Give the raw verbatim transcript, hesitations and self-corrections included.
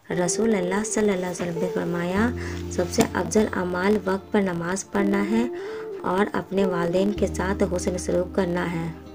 रसूल अल्लाह सल्लल्लाहु अलैहि वसल्लम ने फरमाया, सबसे अफजल अमाल वक्त पर नमाज़ पढ़ना है और अपने वालिदैन के साथ हुस्न सलूक करना है।